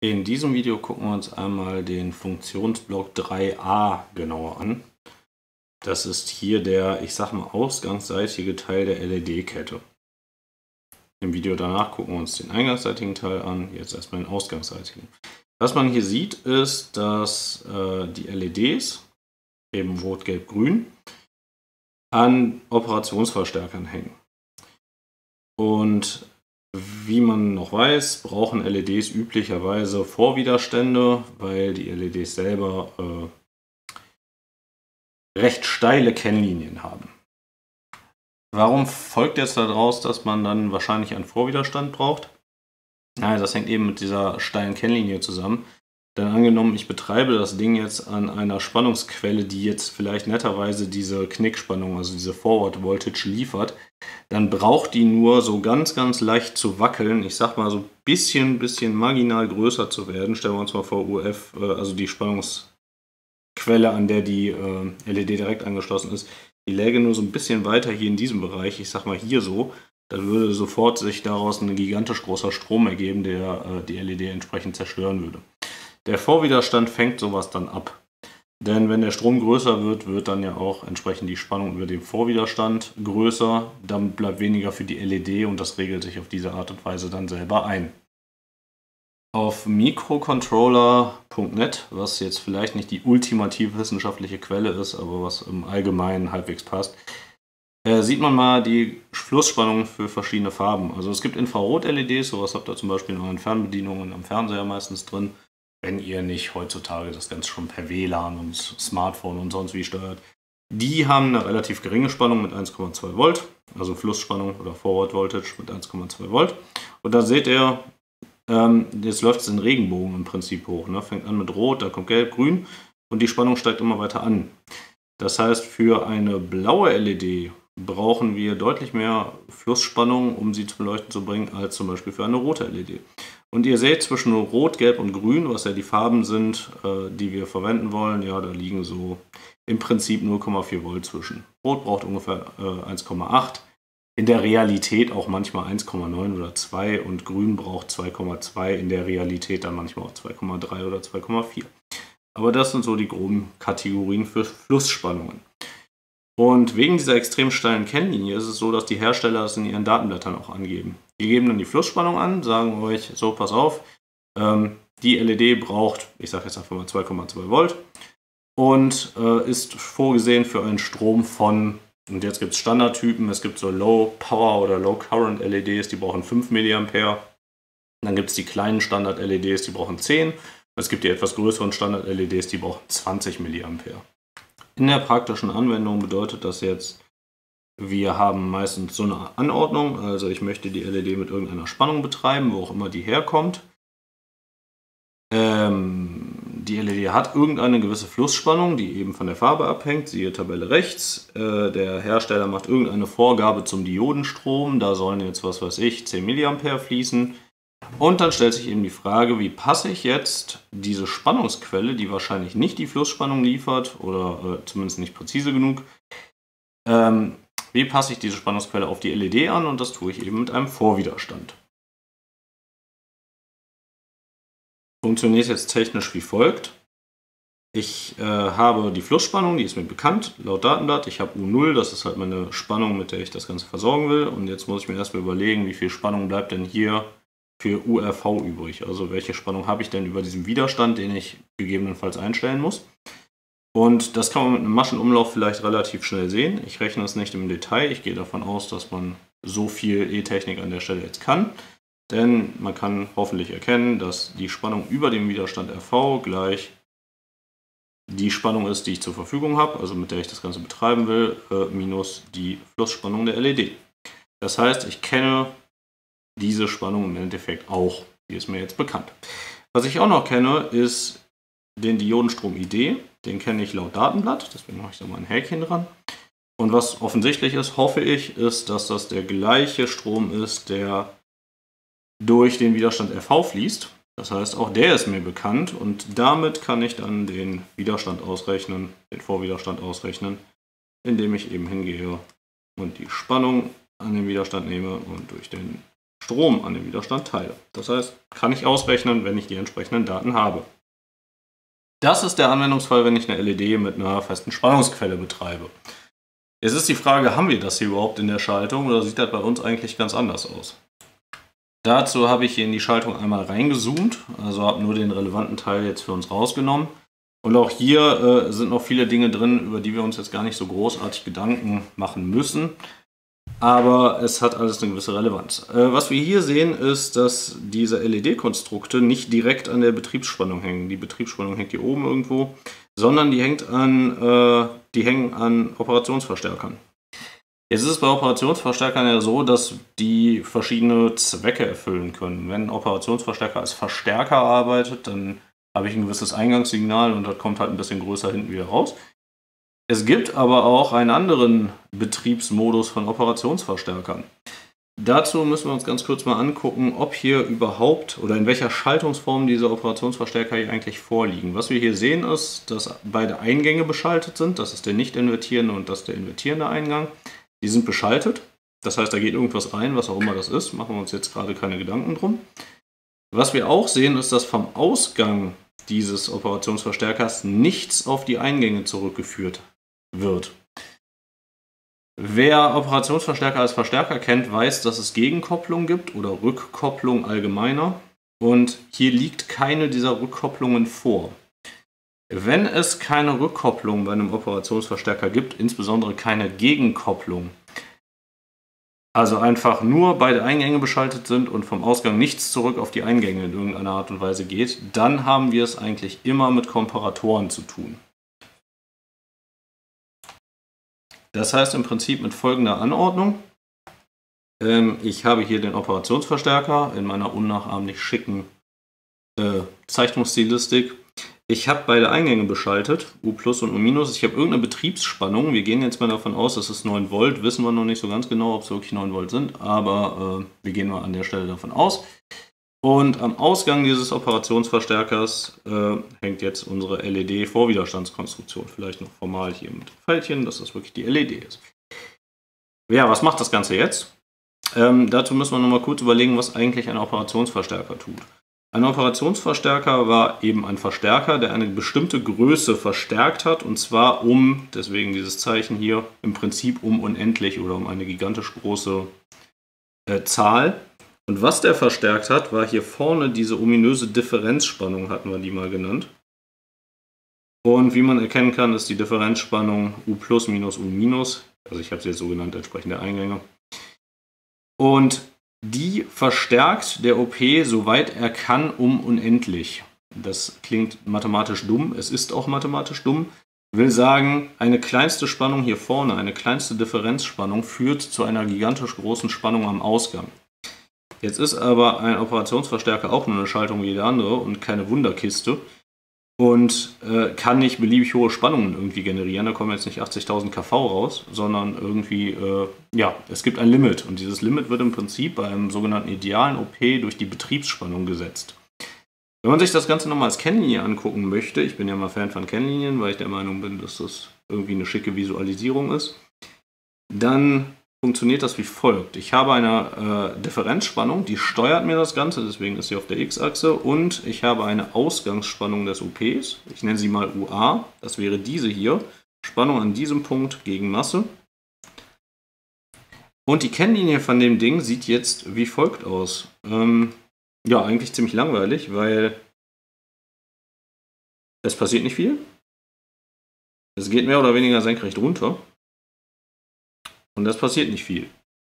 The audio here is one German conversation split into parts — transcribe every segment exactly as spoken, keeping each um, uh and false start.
In diesem Video gucken wir uns einmal den Funktionsblock drei a genauer an. Das ist hier der, ich sag mal, ausgangsseitige Teil der L E D-Kette. Im Video danach gucken wir uns den eingangsseitigen Teil an, jetzt erstmal den ausgangsseitigen. Was man hier sieht, ist, dass äh, die L E Ds, eben rot, gelb, grün, an Operationsverstärkern hängen. Und wie man noch weiß, brauchen L E Ds üblicherweise Vorwiderstände, weil die L E Ds selber äh, recht steile Kennlinien haben. Warum folgt jetzt daraus, dass man dann wahrscheinlich einen Vorwiderstand braucht? Ja, das hängt eben mit dieser steilen Kennlinie zusammen. Denn angenommen, ich betreibe das Ding jetzt an einer Spannungsquelle, die jetzt vielleicht netterweise diese Knickspannung, also diese Forward Voltage liefert, dann braucht die nur so ganz, ganz leicht zu wackeln. Ich sag mal so ein bisschen, bisschen marginal größer zu werden. Stellen wir uns mal vor, U F, also die Spannungsquelle, an der die äh, L E D direkt angeschlossen ist, die läge nur so ein bisschen weiter hier in diesem Bereich, ich sag mal hier so, dann würde sofort sich daraus ein gigantisch großer Strom ergeben, der äh, die L E D entsprechend zerstören würde. Der Vorwiderstand fängt sowas dann ab. Denn wenn der Strom größer wird, wird dann ja auch entsprechend die Spannung über dem Vorwiderstand größer. Dann bleibt weniger für die L E D und das regelt sich auf diese Art und Weise dann selber ein. Auf microcontroller punkt net, was jetzt vielleicht nicht die ultimative wissenschaftliche Quelle ist, aber was im Allgemeinen halbwegs passt, äh, sieht man mal die Flussspannung für verschiedene Farben. Also es gibt Infrarot-L E Ds, sowas habt ihr zum Beispiel in euren Fernbedienungen am Fernseher meistens drin. Wenn ihr nicht heutzutage das Ganze schon per W L A N und Smartphone und sonst wie steuert. Die haben eine relativ geringe Spannung mit eins Komma zwei Volt, also Flussspannung oder Forward Voltage mit eins Komma zwei Volt. Und da seht ihr, ähm, jetzt läuft es in Regenbogen im Prinzip hoch. Ne? Fängt an mit Rot, da kommt Gelb, Grün und die Spannung steigt immer weiter an. Das heißt, für eine blaue L E D brauchen wir deutlich mehr Flussspannung, um sie zum Leuchten zu bringen, als zum Beispiel für eine rote L E D. Und ihr seht zwischen Rot, Gelb und Grün, was ja die Farben sind, äh, die wir verwenden wollen, ja, da liegen so im Prinzip null Komma vier Volt zwischen. Rot braucht ungefähr äh, eins Komma acht, in der Realität auch manchmal eins Komma neun oder zwei und Grün braucht zwei Komma zwei, in der Realität dann manchmal auch zwei Komma drei oder zwei Komma vier. Aber das sind so die groben Kategorien für Flussspannungen. Und wegen dieser extrem steilen Kennlinie ist es so, dass die Hersteller es in ihren Datenblättern auch angeben. Die geben dann die Flussspannung an, sagen euch, so pass auf, ähm, die L E D braucht, ich sage jetzt einfach mal zwei Komma zwei Volt und äh, ist vorgesehen für einen Strom von, und jetzt gibt es Standardtypen, es gibt so Low Power oder Low Current L E Ds, die brauchen fünf Milliampere. Dann gibt es die kleinen Standard-L E Ds, die brauchen zehn. Es gibt die etwas größeren Standard-L E Ds, die brauchen zwanzig Milliampere. In der praktischen Anwendung bedeutet das jetzt, wir haben meistens so eine Anordnung, also ich möchte die L E D mit irgendeiner Spannung betreiben, wo auch immer die herkommt. Ähm, die L E D hat irgendeine gewisse Flussspannung, die eben von der Farbe abhängt, siehe Tabelle rechts. Äh, der Hersteller macht irgendeine Vorgabe zum Diodenstrom, da sollen jetzt, was weiß ich, zehn Milliampere fließen. Und dann stellt sich eben die Frage, wie passe ich jetzt diese Spannungsquelle, die wahrscheinlich nicht die Flussspannung liefert oder äh, zumindest nicht präzise genug, ähm, wie passe ich diese Spannungsquelle auf die L E D an, und das tue ich eben mit einem Vorwiderstand. Funktioniert jetzt technisch wie folgt. Ich äh, habe die Flussspannung, die ist mir bekannt, laut Datenblatt. Ich habe U null, das ist halt meine Spannung, mit der ich das Ganze versorgen will. Und jetzt muss ich mir erstmal überlegen, wie viel Spannung bleibt denn hier für U R V übrig. Also welche Spannung habe ich denn über diesem Widerstand, den ich gegebenenfalls einstellen muss. Und das kann man mit einem Maschenumlauf vielleicht relativ schnell sehen. Ich rechne es nicht im Detail. Ich gehe davon aus, dass man so viel E-Technik an der Stelle jetzt kann. Denn man kann hoffentlich erkennen, dass die Spannung über dem Widerstand R V gleich die Spannung ist, die ich zur Verfügung habe, also mit der ich das Ganze betreiben will, äh, minus die Flussspannung der L E D. Das heißt, ich kenne diese Spannung im Endeffekt auch. Die ist mir jetzt bekannt. Was ich auch noch kenne, ist den Diodenstrom I D. Den kenne ich laut Datenblatt, deswegen mache ich da mal ein Häkchen dran. Und was offensichtlich ist, hoffe ich, ist, dass das der gleiche Strom ist, der durch den Widerstand R V fließt. Das heißt, auch der ist mir bekannt und damit kann ich dann den Widerstand ausrechnen, den Vorwiderstand ausrechnen, indem ich eben hingehe und die Spannung an den Widerstand nehme und durch den Strom an den Widerstand teile. Das heißt, kann ich ausrechnen, wenn ich die entsprechenden Daten habe. Das ist der Anwendungsfall, wenn ich eine L E D mit einer festen Spannungsquelle betreibe. Jetzt ist die Frage, haben wir das hier überhaupt in der Schaltung oder sieht das bei uns eigentlich ganz anders aus? Dazu habe ich hier in die Schaltung einmal reingezoomt, also habe nur den relevanten Teil jetzt für uns rausgenommen. Und auch hier äh, sind noch viele Dinge drin, über die wir uns jetzt gar nicht so großartig Gedanken machen müssen. Aber es hat alles eine gewisse Relevanz. Äh, was wir hier sehen, ist, dass diese L E D-Konstrukte nicht direkt an der Betriebsspannung hängen. Die Betriebsspannung hängt hier oben irgendwo, sondern die, hängt an, äh, die hängen an Operationsverstärkern. Jetzt ist es bei Operationsverstärkern ja so, dass die verschiedene Zwecke erfüllen können. Wenn ein Operationsverstärker als Verstärker arbeitet, dann habe ich ein gewisses Eingangssignal und das kommt halt ein bisschen größer hinten wieder raus. Es gibt aber auch einen anderen Betriebsmodus von Operationsverstärkern. Dazu müssen wir uns ganz kurz mal angucken, ob hier überhaupt oder in welcher Schaltungsform diese Operationsverstärker hier eigentlich vorliegen. Was wir hier sehen ist, dass beide Eingänge beschaltet sind. Das ist der nicht invertierende und das ist der invertierende Eingang. Die sind beschaltet. Das heißt, da geht irgendwas rein, was auch immer das ist. Machen wir uns jetzt gerade keine Gedanken drum. Was wir auch sehen, ist, dass vom Ausgang dieses Operationsverstärkers nichts auf die Eingänge zurückgeführt wird. Wer Operationsverstärker als Verstärker kennt, weiß, dass es Gegenkopplung gibt oder Rückkopplung allgemeiner. Und hier liegt keine dieser Rückkopplungen vor. Wenn es keine Rückkopplung bei einem Operationsverstärker gibt, insbesondere keine Gegenkopplung, also einfach nur beide Eingänge beschaltet sind und vom Ausgang nichts zurück auf die Eingänge in irgendeiner Art und Weise geht, dann haben wir es eigentlich immer mit Komparatoren zu tun. Das heißt im Prinzip mit folgender Anordnung. Ähm, ich habe hier den Operationsverstärker in meiner unnachahmlich schicken äh, Zeichnungsstilistik. Ich habe beide Eingänge beschaltet, U plus und U minus. Ich habe irgendeine Betriebsspannung. Wir gehen jetzt mal davon aus, das ist neun Volt. Wissen wir noch nicht so ganz genau, ob es wirklich neun Volt sind, aber äh, wir gehen mal an der Stelle davon aus. Und am Ausgang dieses Operationsverstärkers äh, hängt jetzt unsere L E D-Vorwiderstandskonstruktion. Vielleicht noch formal hier mit Pfeilchen, dass das wirklich die L E D ist. Ja, was macht das Ganze jetzt? Ähm, dazu müssen wir noch mal kurz überlegen, was eigentlich ein Operationsverstärker tut. Ein Operationsverstärker war eben ein Verstärker, der eine bestimmte Größe verstärkt hat, und zwar um, deswegen dieses Zeichen hier, im Prinzip um unendlich oder um eine gigantisch große äh, Zahl. Und was der verstärkt hat, war hier vorne diese ominöse Differenzspannung, hatten wir die mal genannt. Und wie man erkennen kann, ist die Differenzspannung U plus minus U minus, also ich habe sie jetzt so genannt, entsprechend der Eingänge. Und die verstärkt der O P, soweit er kann, um unendlich. Das klingt mathematisch dumm, es ist auch mathematisch dumm. Will sagen, eine kleinste Spannung hier vorne, eine kleinste Differenzspannung führt zu einer gigantisch großen Spannung am Ausgang. Jetzt ist aber ein Operationsverstärker auch nur eine Schaltung wie jede andere und keine Wunderkiste und äh, kann nicht beliebig hohe Spannungen irgendwie generieren. Da kommen jetzt nicht achtzigtausend KV raus, sondern irgendwie, äh, ja, es gibt ein Limit. Und dieses Limit wird im Prinzip beim sogenannten idealen O P durch die Betriebsspannung gesetzt. Wenn man sich das Ganze nochmal als Kennlinie angucken möchte, ich bin ja mal Fan von Kennlinien, weil ich der Meinung bin, dass das irgendwie eine schicke Visualisierung ist, dann funktioniert das wie folgt. Ich habe eine äh, Differenzspannung, die steuert mir das Ganze, deswegen ist sie auf der X-Achse, und ich habe eine Ausgangsspannung des O Ps, ich nenne sie mal U A, das wäre diese hier, Spannung an diesem Punkt gegen Masse. Und die Kennlinie von dem Ding sieht jetzt wie folgt aus. Ähm, ja, eigentlich ziemlich langweilig, weil es passiert nicht viel. Es geht mehr oder weniger senkrecht runter. Und das passiert nicht viel.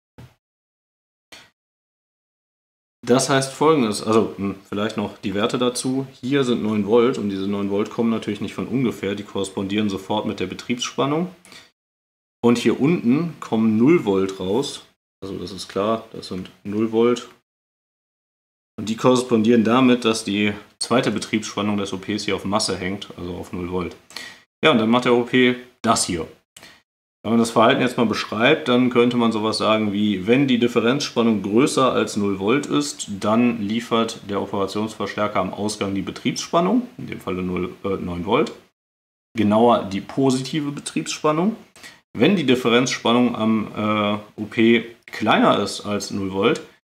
Das heißt Folgendes, also mh, vielleicht noch die Werte dazu. Hier sind neun Volt und diese neun Volt kommen natürlich nicht von ungefähr, die korrespondieren sofort mit der Betriebsspannung. Und hier unten kommen null Volt raus, also das ist klar, das sind null Volt. Und die korrespondieren damit, dass die zweite Betriebsspannung des O Ps hier auf Masse hängt, also auf null Volt. Ja, und dann macht der O P das hier. Wenn man das Verhalten jetzt mal beschreibt, dann könnte man sowas sagen wie, wenn die Differenzspannung größer als null Volt ist, dann liefert der Operationsverstärker am Ausgang die Betriebsspannung, in dem Falle neun Volt, genauer die positive Betriebsspannung. Wenn die Differenzspannung am äh, O P kleiner ist als null Volt,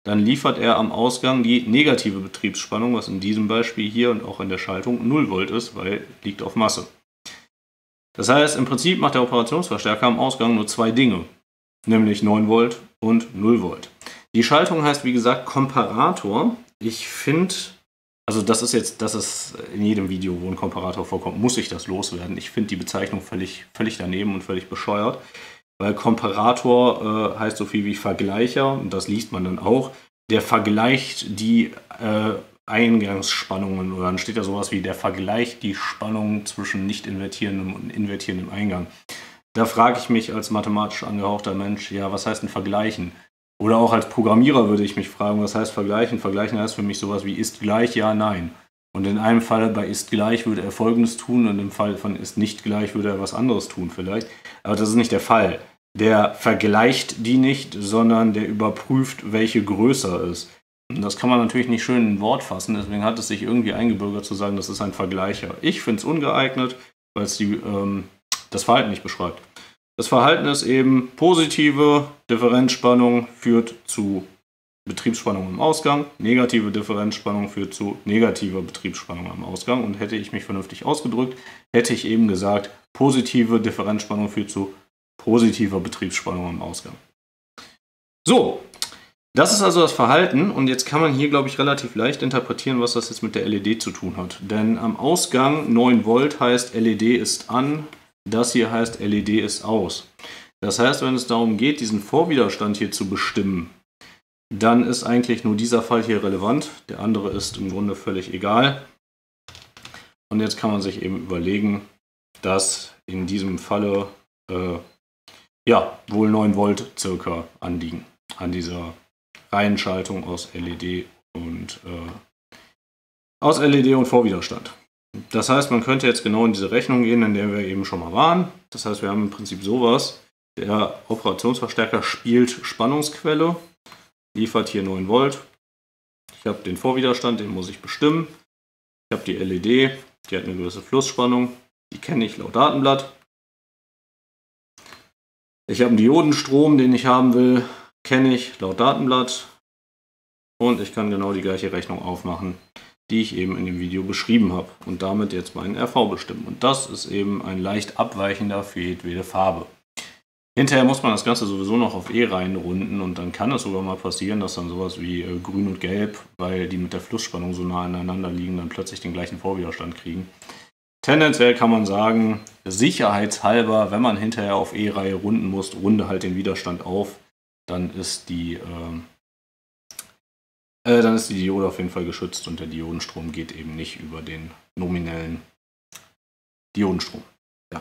dann liefert er am Ausgang die negative Betriebsspannung, was in diesem Beispiel hier und auch in der Schaltung null Volt ist, weil liegt auf Masse. Das heißt, im Prinzip macht der Operationsverstärker am Ausgang nur zwei Dinge, nämlich neun Volt und null Volt. Die Schaltung heißt, wie gesagt, Komparator. Ich finde, also das ist jetzt, das ist in jedem Video, wo ein Komparator vorkommt, muss ich das loswerden. Ich finde die Bezeichnung völlig, völlig daneben und völlig bescheuert, weil Komparator äh, heißt so viel wie Vergleicher, und das liest man dann auch. Der vergleicht die äh, Eingangsspannungen, oder dann steht da sowas wie der vergleicht die Spannung zwischen nicht invertierendem und invertierendem Eingang. Da frage ich mich als mathematisch angehauchter Mensch, ja, was heißt denn vergleichen? Oder auch als Programmierer würde ich mich fragen, was heißt vergleichen? Vergleichen heißt für mich sowas wie ist gleich, ja, nein. Und in einem Fall bei ist gleich würde er Folgendes tun und im Fall von ist nicht gleich würde er was anderes tun vielleicht. Aber das ist nicht der Fall. Der vergleicht die nicht, sondern der überprüft, welche größer ist. Und das kann man natürlich nicht schön in ein Wort fassen, deswegen hat es sich irgendwie eingebürgert zu sagen, das ist ein Vergleicher. Ich finde es ungeeignet, weil es die, ähm, das Verhalten nicht beschreibt. Das Verhalten ist eben, positive Differenzspannung führt zu Betriebsspannung im Ausgang, negative Differenzspannung führt zu negativer Betriebsspannung am Ausgang. Und hätte ich mich vernünftig ausgedrückt, hätte ich eben gesagt, positive Differenzspannung führt zu positiver Betriebsspannung am Ausgang. So, das ist also das Verhalten, und jetzt kann man hier, glaube ich, relativ leicht interpretieren, was das jetzt mit der L E D zu tun hat. Denn am Ausgang neun Volt heißt L E D ist an, das hier heißt L E D ist aus. Das heißt, wenn es darum geht, diesen Vorwiderstand hier zu bestimmen, dann ist eigentlich nur dieser Fall hier relevant. Der andere ist im Grunde völlig egal. Und jetzt kann man sich eben überlegen, dass in diesem Falle äh, ja, wohl neun Volt circa anliegen an dieser Reihenschaltung aus L E D und äh, aus L E D und Vorwiderstand. Das heißt, man könnte jetzt genau in diese Rechnung gehen, in der wir eben schon mal waren. Das heißt, wir haben im Prinzip sowas. Der Operationsverstärker spielt Spannungsquelle, liefert hier neun Volt. Ich habe den Vorwiderstand, den muss ich bestimmen. Ich habe die L E D, die hat eine gewisse Flussspannung, die kenne ich laut Datenblatt. Ich habe einen Diodenstrom, den ich haben will, kenne ich laut Datenblatt. Und ich kann genau die gleiche Rechnung aufmachen, die ich eben in dem Video beschrieben habe. Und damit jetzt meinen R V bestimmen. Und das ist eben ein leicht abweichender für jedwede Farbe. Hinterher muss man das Ganze sowieso noch auf E reinrunden, und dann kann es sogar mal passieren, dass dann sowas wie äh, Grün und Gelb, weil die mit der Flussspannung so nah aneinander liegen, dann plötzlich den gleichen Vorwiderstand kriegen. Tendenziell kann man sagen, sicherheitshalber, wenn man hinterher auf E-Reihe runden muss, runde halt den Widerstand auf, dann ist die, äh, äh, dann ist die Diode auf jeden Fall geschützt und der Diodenstrom geht eben nicht über den nominellen Diodenstrom. Ja.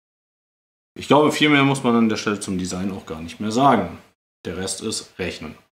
Ich glaube, viel mehr muss man an der Stelle zum Design auch gar nicht mehr sagen. Der Rest ist Rechnen.